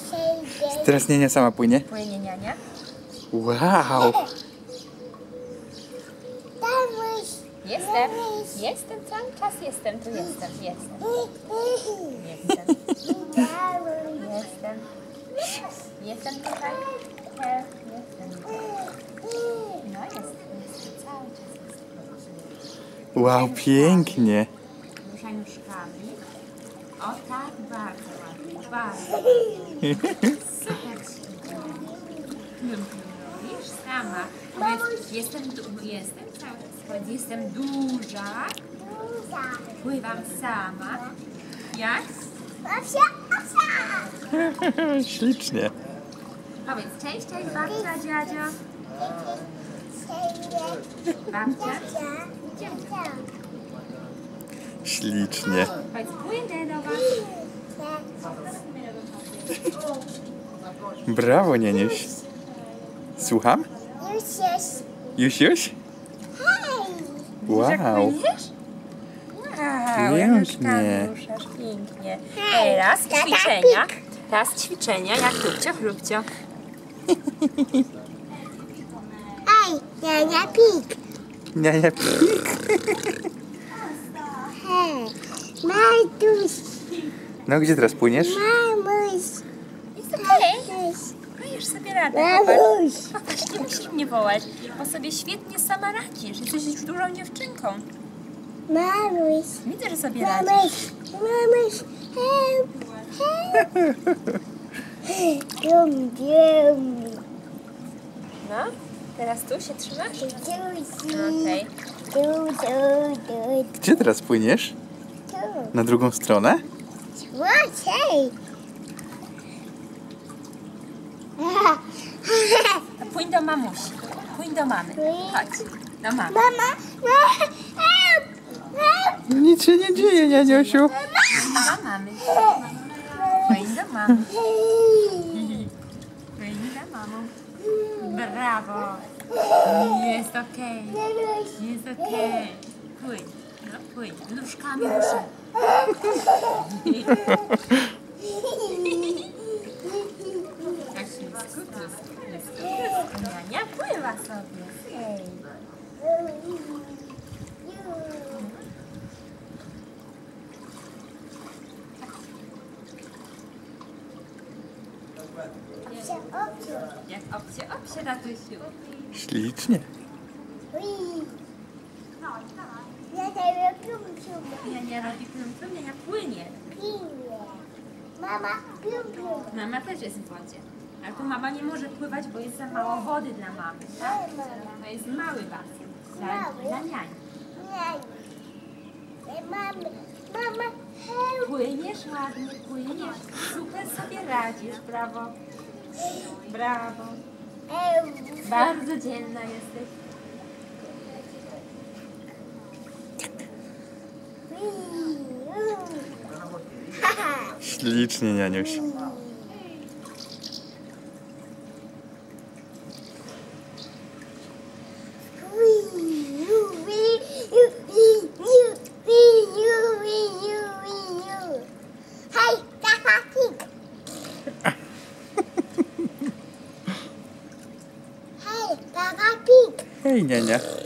Teraz niania sama płynie? Płynie niania. Wow! Jestem. Jestem cały czas. Jestem. Tu jestem. Jestem. Jestem tutaj. Jestem. No jestem. Cały czas jestem. Wow, pięknie! Ruszaj nóżkami. O tak, bardzo ładnie. Bardzo. Super ćwiczenie. Wiesz, sama. Powiedz, jestem cały czas. Powiedz, jestem duża. Pływam sama. Jak? Ślicznie! Powiedz, cześć, babcia, dziadzio. Babcia. Dziadzio. Ślicznie! Powiedz, płynę do was. Brawo, nianiuś! Słucham? Jusiuś? Wow! Płyniesz? Wow, Pięknie. ruszasz pięknie. Teraz ćwiczenia. Teraz ćwiczenia jak chrupcio, chrupcio. Niania pik. Niania pik! Matuś. No gdzie teraz płyniesz? Mamuś. Jest okej. Dajesz sobie radę. Mamuś. Popatrz, nie musisz mnie wołać, bo sobie świetnie sama radzisz. Jesteś już dużą dziewczynką. Mamuś. Widzę, że sobie radzisz. Mamuś. Help. Bium, bium. No, teraz tu się trzymasz? Okej. Okej. Gdzie teraz płyniesz? Na drugą stronę? Hej. To pójdź do mamusi. Pójdź do mamy. Chodź, do mamy. Mama. Help. Help. Nic się nie dzieje, nianiosiu! Do mamy. Pójdź do mamy. Pójdź do mamą. Brawo. Jest okej. Jest okej. Płyń. No płyń. Nóżkami ruszaj. Tak ślisko. Niania pływa sobie. Jak obsie, tatusiu. Ślicznie! Niania robi plum, niania płynie. Mama, pium, pium. Mama też jest w wodzie. Ale tu mama nie może pływać, bo jest za mało wody dla mamy, tak? To jest mały basen dla niani. Mama, help. Płyniesz ładnie, płyniesz. Super sobie radzisz, brawo. Brawo. Bardzo dzielna jesteś. Ślicznie, nianiuś. Hej, Peppa Pig. Hej, Peppa Pig. Hej, niania.